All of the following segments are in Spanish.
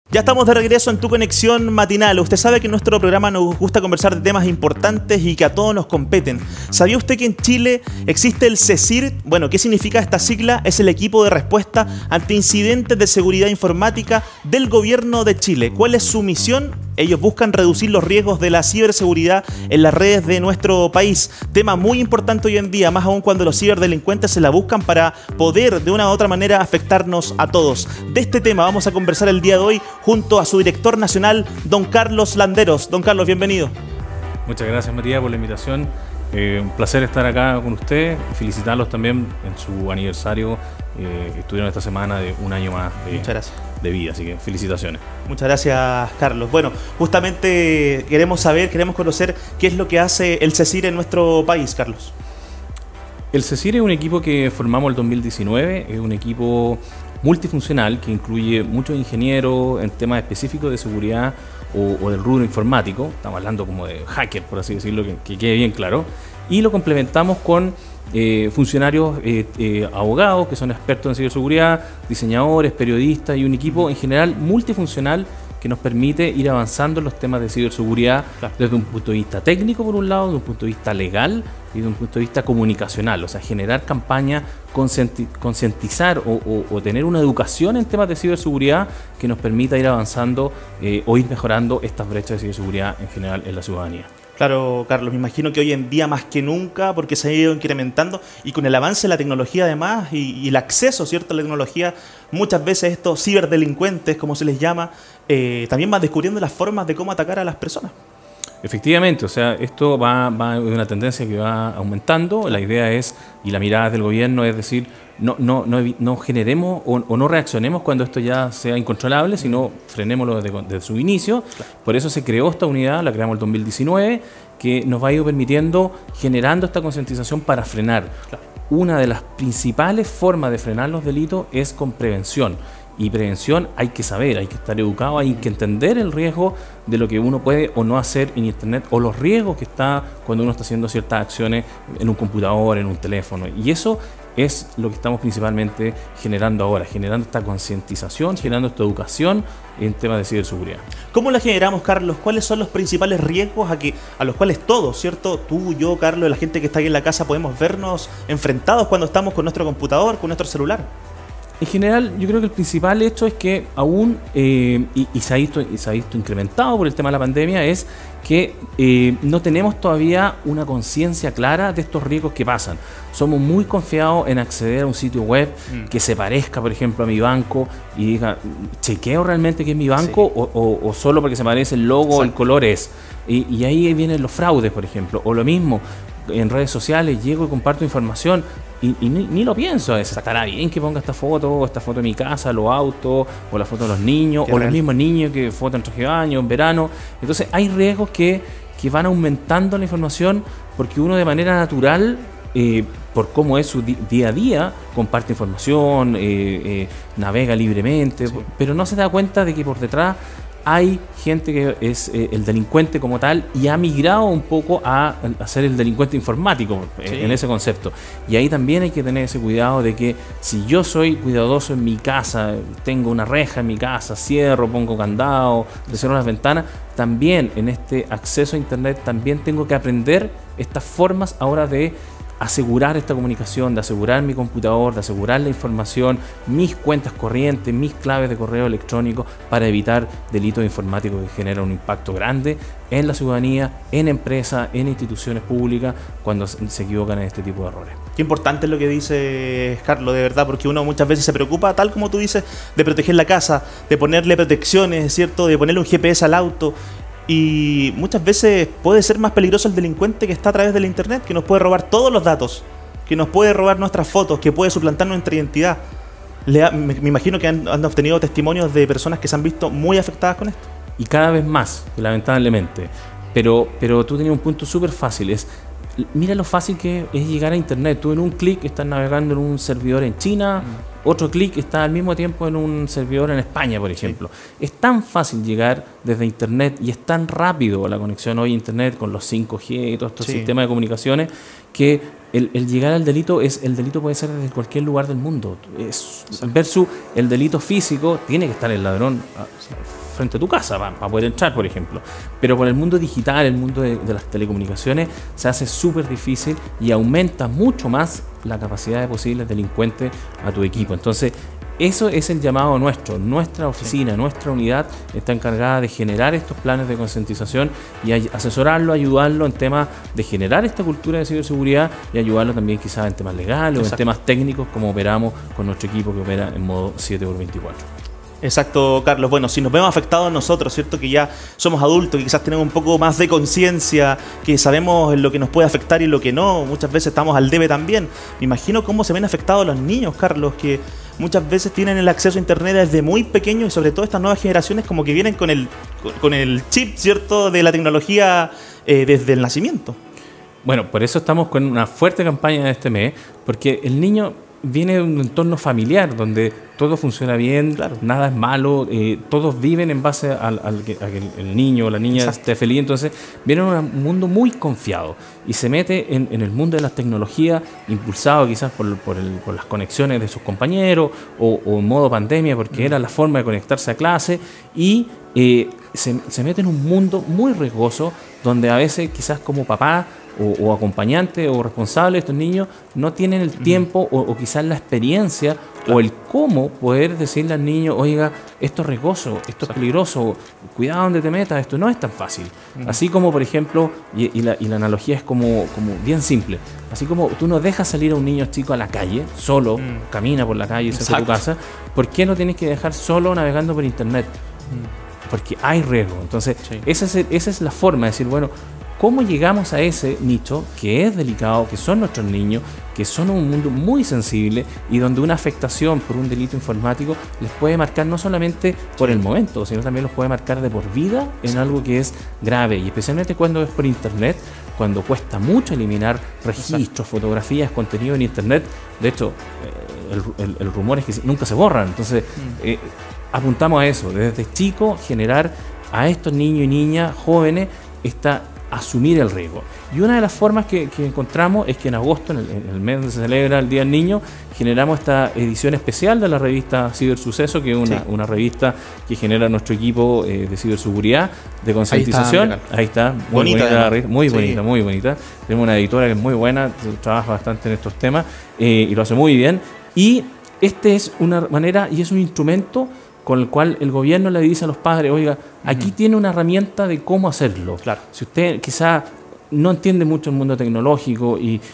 Ya estamos de regreso en Tu Conexión Matinal. Usted sabe que en nuestro programa nos gusta conversar de temas importantes y que a todos nos competen. ¿Sabía usted que en Chile existe el CECIR? Bueno, ¿qué significa esta sigla? Es el equipo de respuesta ante incidentes de seguridad informática del gobierno de Chile. ¿Cuál es su misión? Ellos buscan reducir los riesgos de la ciberseguridad en las redes de nuestro país. Tema muy importante hoy en día, más aún cuando los ciberdelincuentes se la buscan para poder de una u otra manera afectarnos a todos. De este tema vamos a conversar el día de hoy junto a su director nacional, don Carlos Landeros. Don Carlos, bienvenido. Muchas gracias, Matías, por la invitación. Un placer estar acá con usted. Felicitarlos también en su aniversario. Estuvieron esta semana de un año más de vida, así que felicitaciones. Muchas gracias, Carlos. Bueno, justamente queremos conocer qué es lo que hace el CECIR en nuestro país, Carlos. El CECIR es un equipo que formamos el 2019, es un equipo multifuncional que incluye muchos ingenieros en temas específicos de seguridad o del rubro informático. Estamos hablando como de hacker, por así decirlo, que quede bien claro. Y lo complementamos con funcionarios abogados que son expertos en ciberseguridad, diseñadores, periodistas y un equipo en general multifuncional que nos permite ir avanzando en los temas de ciberseguridad desde un punto de vista técnico, por un lado, desde un punto de vista legal y desde un punto de vista comunicacional. O sea, generar campañas, concientizar o tener una educación en temas de ciberseguridad que nos permita ir avanzando o ir mejorando estas brechas de ciberseguridad en general en la ciudadanía. Claro, Carlos, me imagino que hoy en día más que nunca, porque se ha ido incrementando y con el avance de la tecnología además y el acceso, ¿cierto?, a la tecnología, muchas veces estos ciberdelincuentes, como se les llama, también van descubriendo las formas de cómo atacar a las personas. Efectivamente, o sea, esto va en una tendencia que va aumentando. La idea es, y la mirada del gobierno es decir, no generemos o no reaccionemos cuando esto ya sea incontrolable, sino frenémoslo desde su inicio. Claro. Por eso se creó esta unidad, la creamos en el 2019, que nos va a ir permitiendo, generando esta concientización para frenar. Claro. Una de las principales formas de frenar los delitos es con prevención. Y prevención hay que saber, hay que estar educado, hay que entender el riesgo de lo que uno puede o no hacer en Internet o los riesgos que está cuando uno está haciendo ciertas acciones en un computador, en un teléfono. Y eso es lo que estamos principalmente generando ahora, generando esta concientización, generando esta educación en temas de ciberseguridad. ¿Cómo la generamos, Carlos? ¿Cuáles son los principales riesgos a los cuales todos, ¿cierto? Tú, yo, Carlos, la gente que está aquí en la casa podemos vernos enfrentados cuando estamos con nuestro computador, con nuestro celular? En general, yo creo que el principal hecho es que aún, y se ha visto incrementado por el tema de la pandemia, es que no tenemos todavía una conciencia clara de estos riesgos que pasan. Somos muy confiados en acceder a un sitio web que se parezca, por ejemplo, a mi banco y diga, ¿chequeo realmente que es mi banco? Sí. O solo porque se parece el logo o el color es? Y ahí vienen los fraudes, por ejemplo. O lo mismo, en redes sociales llego y comparto información y ni lo pienso. Estará bien que ponga esta foto de mi casa, los autos, o la foto de los niños, o los mismos niños que foto en traje de baño, en verano. Entonces hay riesgos que van aumentando la información porque uno de manera natural, por cómo es su día a día, comparte información, navega libremente, sí, pero no se da cuenta de que por detrás hay gente que es el delincuente como tal y ha migrado un poco a ser el delincuente informático, sí, en ese concepto. Y ahí también hay que tener ese cuidado de que si yo soy cuidadoso en mi casa, tengo una reja en mi casa, cierro, pongo candado, cierro las ventanas, también en este acceso a Internet también tengo que aprender estas formas ahora de asegurar esta comunicación, de asegurar mi computador, de asegurar la información, mis cuentas corrientes, mis claves de correo electrónico para evitar delitos informáticos que generan un impacto grande en la ciudadanía, en empresas, en instituciones públicas cuando se equivocan en este tipo de errores. Qué importante es lo que dice Carlos, de verdad, porque uno muchas veces se preocupa, tal como tú dices, de proteger la casa, de ponerle protecciones, ¿cierto?, de ponerle un GPS al auto. Y muchas veces puede ser más peligroso el delincuente que está a través de la Internet, que nos puede robar todos los datos, que nos puede robar nuestras fotos, que puede suplantar nuestra identidad. Me imagino que han obtenido testimonios de personas que se han visto muy afectadas con esto. Y cada vez más, lamentablemente. Pero tú tenías un punto súper fácil, mira lo fácil que es llegar a Internet. Tú en un clic estás navegando en un servidor en China, otro clic está al mismo tiempo en un servidor en España, por ejemplo. Sí. Es tan fácil llegar desde Internet y es tan rápido la conexión hoy a Internet con los 5G y todos estos sistemas de comunicaciones que el llegar al delito el delito puede ser desde cualquier lugar del mundo. Versus el delito físico, tiene que estar el ladrón frente a tu casa para poder entrar, por ejemplo. Pero con el mundo digital, el mundo de las telecomunicaciones, se hace súper difícil y aumenta mucho más la capacidad de posibles delincuentes a tu equipo. Entonces, eso es el llamado nuestro. Nuestra oficina, nuestra unidad está encargada de generar estos planes de concientización y asesorarlo, ayudarlo en temas de generar esta cultura de ciberseguridad y ayudarlo también quizás en temas legales o en temas técnicos, como operamos con nuestro equipo que opera en modo 7x24. Exacto, Carlos. Bueno, si nos vemos afectados nosotros, ¿cierto? Que ya somos adultos, que quizás tenemos un poco más de conciencia, que sabemos lo que nos puede afectar y lo que no. Muchas veces estamos al debe también. Me imagino cómo se ven afectados los niños, Carlos, que muchas veces tienen el acceso a internet desde muy pequeños y sobre todo estas nuevas generaciones como que vienen con el chip, ¿cierto? De la tecnología desde el nacimiento. Bueno, por eso estamos con una fuerte campaña de este mes, porque el niño viene de un entorno familiar donde todo funciona bien, claro, nada es malo, todos viven en base a que el niño o la niña esté feliz. Entonces viene a un mundo muy confiado y se mete en el mundo de las tecnologías, impulsado quizás por las conexiones de sus compañeros o en modo pandemia, porque era la forma de conectarse a clase, y se mete en un mundo muy riesgoso donde a veces quizás como papá o acompañante o responsable de estos niños no tienen el tiempo o quizás la experiencia, claro, o el cómo poder decirle al niño, oiga, esto es riesgoso, esto es peligroso, cuidado donde te metas, esto no es tan fácil. Así como, por ejemplo, y la analogía es como bien simple, así como tú no dejas salir a un niño chico a la calle, solo, camina por la calle cerca de tu casa, ¿por qué no tienes que dejar solo navegando por internet? Porque hay riesgo. Entonces, esa es la forma de decir, bueno, ¿cómo llegamos a ese nicho que es delicado, que son nuestros niños, que son un mundo muy sensible y donde una afectación por un delito informático les puede marcar no solamente por el momento, sino también los puede marcar de por vida en algo que es grave? Y especialmente cuando es por internet, cuando cuesta mucho eliminar registros, fotografías, contenido en internet. De hecho, el rumor es que nunca se borran. Entonces, apuntamos a eso, desde chico generar a estos niños y niñas jóvenes asumir el riesgo. Y una de las formas que encontramos es que en agosto, en el mes donde se celebra el Día del Niño, generamos esta edición especial de la revista Cibersuceso, que es una revista que genera nuestro equipo de ciberseguridad, de concientización. Ahí está, muy bonita, muy bonita. Tenemos una editora que es muy buena, trabaja bastante en estos temas y lo hace muy bien. Y este es una manera y es un instrumento con el cual el gobierno le dice a los padres, oiga, aquí tiene una herramienta de cómo hacerlo. Claro. Si usted quizá no entiende mucho el mundo tecnológico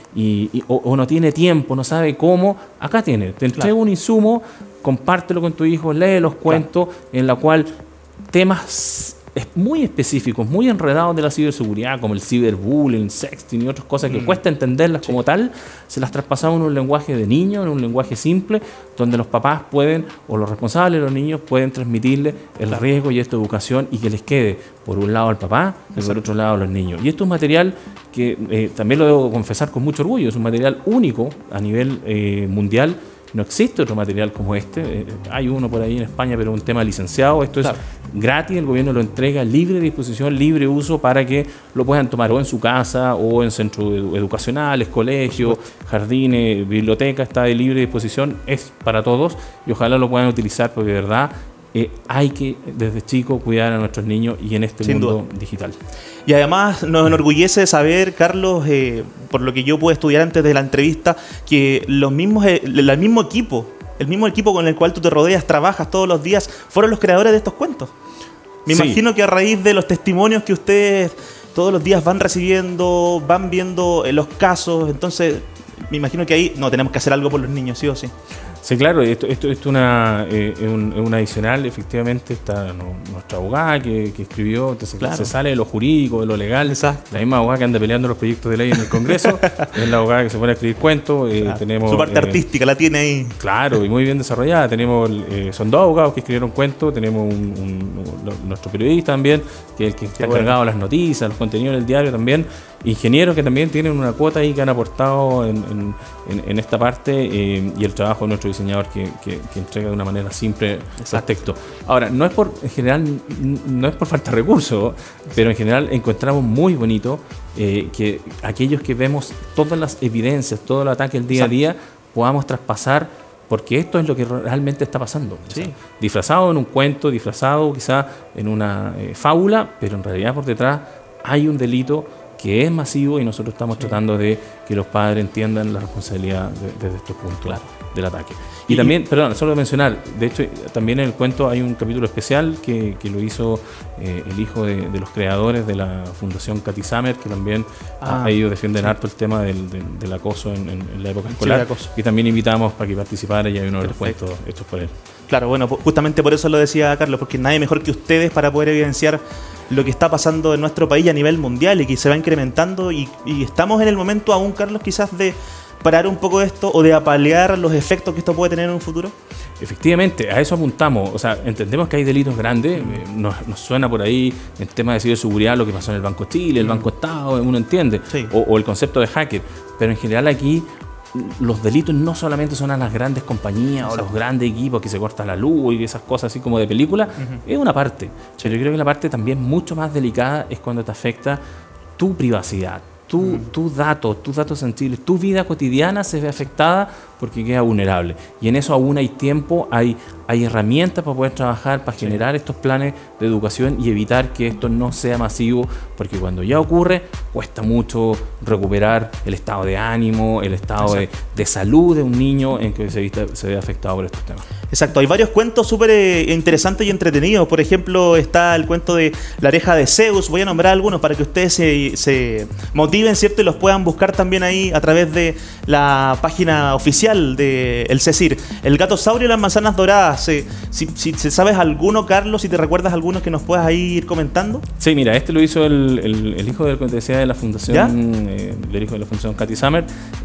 o no tiene tiempo, no sabe cómo, acá tiene. Te entrego un insumo, compártelo con tu hijo, lee los cuentos, en la cual temas muy específicos, muy enredados de la ciberseguridad, como el ciberbullying, sexting y otras cosas que cuesta entenderlas como tal, se las traspasamos en un lenguaje de niño, en un lenguaje simple, donde los papás pueden, o los responsables de los niños, pueden transmitirle el riesgo y esta educación y que les quede, por un lado al papá y por otro lado a los niños. Y esto es un material que también lo debo confesar con mucho orgullo, es un material único a nivel mundial. No existe otro material como este. Hay uno por ahí en España, pero un tema licenciado. Esto es gratis, el gobierno lo entrega libre disposición, libre uso, para que lo puedan tomar o en su casa o en centros educacionales, colegios, jardines, bibliotecas. Está de libre disposición, es para todos y ojalá lo puedan utilizar, porque de verdad hay que desde chico cuidar a nuestros niños y en este mundo digital. Y además nos enorgullece saber, Carlos, por lo que yo pude estudiar antes de la entrevista, que el mismo equipo con el cual tú te rodeas, trabajas todos los días, fueron los creadores de estos cuentos. Me imagino que a raíz de los testimonios que ustedes todos los días van recibiendo, van viendo los casos, entonces me imagino que ahí tenemos que hacer algo por los niños, sí o sí. Sí, claro, esto es una adicional, efectivamente, está nuestra abogada que escribió, entonces se sale de lo jurídico, de lo legal. Exacto. La misma abogada que anda peleando los proyectos de ley en el Congreso, es la abogada que se pone a escribir cuentos. Tenemos, su parte artística la tiene ahí. Claro, y muy bien desarrollada. Son dos abogados que escribieron cuentos, tenemos nuestro periodista también, que es el que está encargado de las noticias, los contenidos del diario también, ingenieros que también tienen una cuota ahí que han aportado en esta parte, y el trabajo de nuestro diseñador que entrega de una manera simple el texto. Ahora, en general, no es por falta de recursos, pero en general encontramos muy bonito que aquellos que vemos todas las evidencias, todo el ataque el día a día, podamos traspasar, porque esto es lo que realmente está pasando. Sí. O sea, disfrazado en un cuento, disfrazado quizá en una fábula, pero en realidad por detrás hay un delito que es masivo y nosotros estamos tratando de que los padres entiendan la responsabilidad desde estos puntos del ataque. Y también, perdón, solo mencionar, de hecho, también en el cuento hay un capítulo especial que lo hizo el hijo de los creadores de la Fundación Cathy Summer, que también ellos defienden harto el tema del acoso en la época escolar, y también invitamos para que participara, y hay uno de los cuentos hechos por él. Claro, bueno, justamente por eso lo decía Carlos, porque nadie mejor que ustedes para poder evidenciar lo que está pasando en nuestro país a nivel mundial y que se va incrementando, y estamos en el momento aún, Carlos, quizás de parar un poco esto o de apalear los efectos que esto puede tener en un futuro. Efectivamente, a eso apuntamos. O sea, entendemos que hay delitos grandes, nos suena por ahí el tema de ciberseguridad, lo que pasó en el Banco Chile, el Banco Estado, uno entiende, o el concepto de hacker, pero en general aquí los delitos no solamente son a las grandes compañías o los grandes equipos que se corta la luz y esas cosas así como de película, es una parte. Pero yo creo que la parte también mucho más delicada es cuando te afecta tu privacidad, tus datos sensibles, tu vida cotidiana se ve afectada porque queda vulnerable. Y en eso aún hay tiempo, hay herramientas para poder trabajar, para generar estos planes de educación y evitar que esto no sea masivo, porque cuando ya ocurre, cuesta mucho recuperar el estado de ánimo, el estado de salud de un niño en que se ve afectado por estos temas. Exacto, hay varios cuentos súper interesantes y entretenidos. Por ejemplo, está el cuento de La oreja de Zeus. Voy a nombrar algunos para que ustedes se motiven, ¿cierto? Y los puedan buscar también ahí a través de la página oficial de el CECIR. El gato saurio y las manzanas doradas. Si sabes alguno, Carlos, si te recuerdas alguno que nos puedas ahí ir comentando. Sí, mira, este lo hizo el hijo del que te decía de la fundación, del hijo de la fundación Cathy Summer,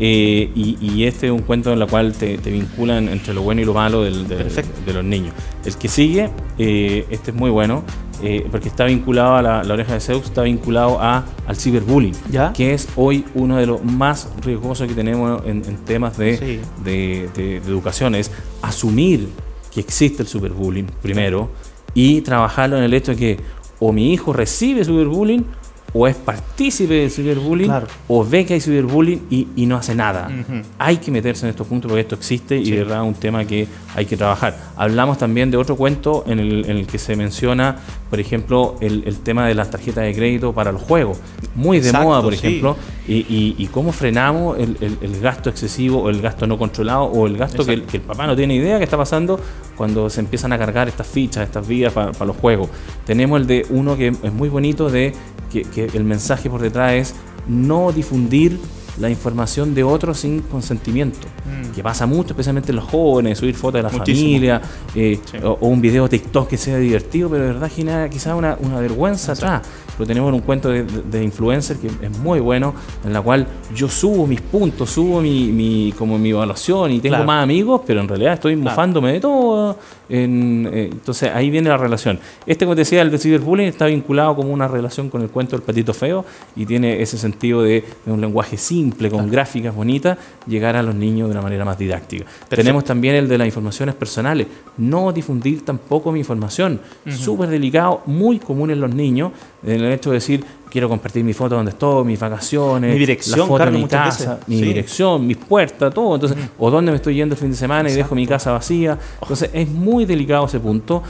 y este es un cuento en el cual te vinculan entre lo bueno y lo malo de los niños. El que sigue, este es muy bueno, porque está vinculado a la oreja de Zeus, está vinculado al ciberbullying, que es hoy uno de los más riesgosos que tenemos en temas de educación. Es asumir que existe el ciberbullying primero y trabajarlo en el hecho de que o mi hijo recibe ciberbullying o es partícipe del ciberbullying, o ve que hay ciberbullying y no hace nada. Hay que meterse en estos puntos porque esto existe y de verdad es un tema que hay que trabajar. Hablamos también de otro cuento en el que se menciona, por ejemplo, el tema de las tarjetas de crédito para los juegos. Muy de moda, por ejemplo, y cómo frenamos el gasto excesivo o el gasto no controlado o el gasto que el papá no tiene idea que está pasando cuando se empiezan a cargar estas fichas, estas vidas para los juegos. Tenemos el de uno que es muy bonito de que el mensaje por detrás es no difundir la información de otros sin consentimiento, que pasa mucho, especialmente en los jóvenes, subir fotos de la familia, o un video TikTok que sea divertido, pero de verdad genera quizás una vergüenza atrás. Lo tenemos en un cuento de influencer que es muy bueno, en la cual yo subo mis puntos, subo mi evaluación y tengo más amigos, pero en realidad estoy mofándome de todo. Entonces ahí viene la relación. Como te decía, el de ciberbullying está vinculado como una relación con el cuento del patito feo y tiene ese sentido de un lenguaje simple, con gráficas bonitas, llegar a los niños de una manera más didáctica. Tenemos también el de las informaciones personales, no difundir tampoco mi información, súper delicado, muy común en los niños, en el hecho de decir, quiero compartir mi foto donde estoy, mis vacaciones, mi dirección, la foto de mi casa, mi dirección, mis puertas, todo. Entonces, o dónde me estoy yendo el fin de semana y dejo mi casa vacía. Entonces, es muy delicado ese punto.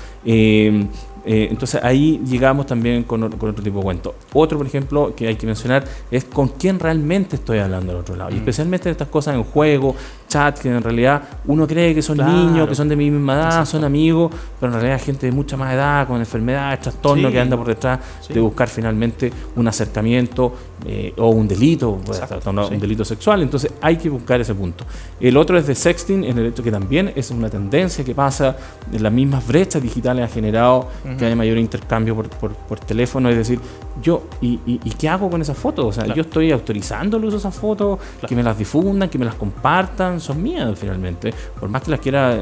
Entonces ahí llegamos también con otro tipo de cuento. Otro, por ejemplo, que hay que mencionar es con quién realmente estoy hablando al otro lado. Y especialmente estas cosas en juego, chat, que en realidad uno cree que son niños, que son de mi misma edad, son amigos, pero en realidad hay gente de mucha más edad, con enfermedades, trastornos, que anda por detrás de buscar finalmente un acercamiento o un delito, un delito sexual. Entonces hay que buscar ese punto. El otro es de sexting, en el hecho que también es una tendencia que pasa, en las mismas brechas digitales ha generado que haya mayor intercambio por teléfono, es decir, ¿y qué hago con esas fotos? O sea, yo estoy autorizando el uso de esas fotos, que me las difundan, que me las compartan, son mías finalmente, por más que las quiera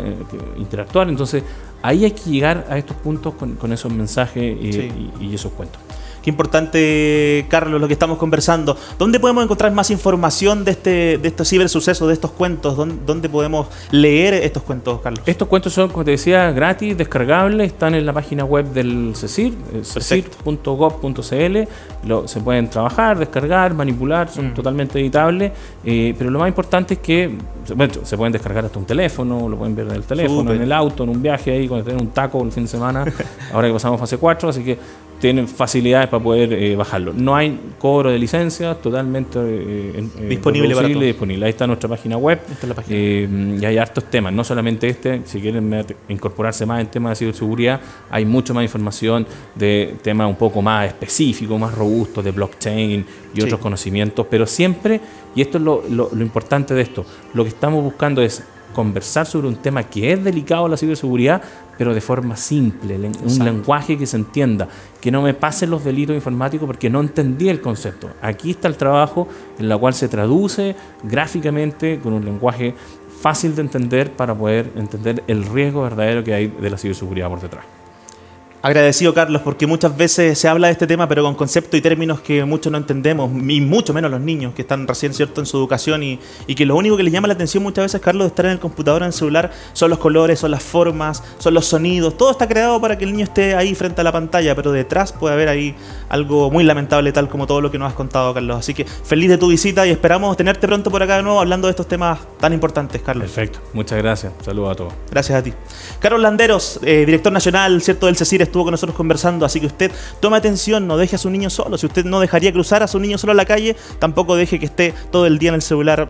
interactuar. Entonces ahí hay que llegar a estos puntos con esos mensajes y esos cuentos. Qué importante, Carlos, lo que estamos conversando. ¿Dónde podemos encontrar más información de estos cibersucesos, de estos cuentos? ¿Dónde podemos leer estos cuentos, Carlos? Estos cuentos son, como te decía, gratis, descargables, están en la página web del CECIR, cecir.gov.cl. Se pueden trabajar, descargar, manipular, son totalmente editables, pero lo más importante es que bueno, se pueden descargar hasta un teléfono, lo pueden ver en el teléfono, Súper. en el auto, en un viaje ahí, cuando tienen un taco el fin de semana, ahora que pasamos fase 4, así que tienen facilidades para poder bajarlo. No hay cobro de licencias, totalmente Disponible para todos. disponible. Ahí está nuestra página web. Esta es la página. Y hay hartos temas, no solamente este. Si quieren incorporarse más en temas de ciberseguridad, hay mucho más información de temas un poco más específicos, más robustos, de blockchain y otros conocimientos. Pero siempre, y esto es lo importante de esto, lo que estamos buscando es conversar sobre un tema que es delicado, la ciberseguridad, pero de forma simple, un lenguaje que se entienda, que no me pasen los delitos informáticos porque no entendí el concepto. Aquí está el trabajo en el cual se traduce gráficamente con un lenguaje fácil de entender para poder entender el riesgo verdadero que hay de la ciberseguridad por detrás. Agradecido, Carlos, porque muchas veces se habla de este tema, pero con conceptos y términos que muchos no entendemos, y mucho menos los niños que están recién, ¿cierto?, en su educación y que lo único que les llama la atención muchas veces, Carlos, de estar en el computador o en el celular son los colores, son las formas, son los sonidos. Todo está creado para que el niño esté ahí frente a la pantalla, pero detrás puede haber ahí algo muy lamentable, tal como todo lo que nos has contado, Carlos. Así que feliz de tu visita y esperamos tenerte pronto por acá de nuevo hablando de estos temas tan importantes, Carlos. Perfecto, muchas gracias. Saludos a todos. Gracias a ti. Carlos Landeros, director nacional, ¿cierto?, del CECIR, estuvo con nosotros conversando, así que usted tome atención, no deje a su niño solo. Si usted no dejaría cruzar a su niño solo a la calle, tampoco deje que esté todo el día en el celular